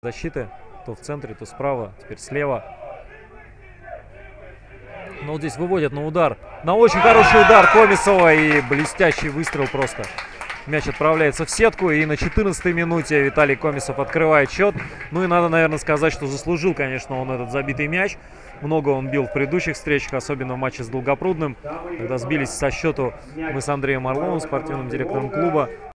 защиты. То в центре, то справа, теперь слева. Но вот здесь выводят на удар. На очень хороший удар Комисова и блестящий выстрел просто. Мяч отправляется в сетку, и на 14-й минуте Виталий Комисов открывает счет. Ну и надо, наверное, сказать, что заслужил, конечно, он этот забитый мяч. Много он бил в предыдущих встречах, особенно в матче с Долгопрудным, когда сбились со счету мы с Андреем Орловым, спортивным директором клуба.